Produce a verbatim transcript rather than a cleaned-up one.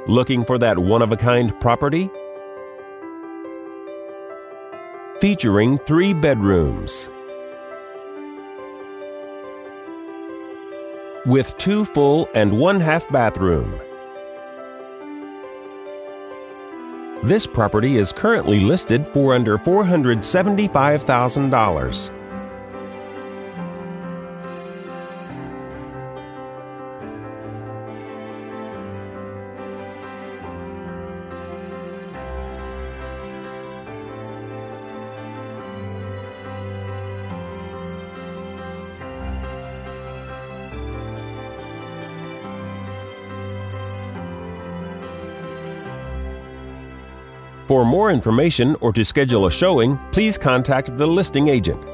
Looking for that one-of-a-kind property? Featuring three bedrooms with two full and one half bathroom. This property is currently listed for under four hundred seventy-five thousand dollars. For more information or to schedule a showing, please contact the listing agent.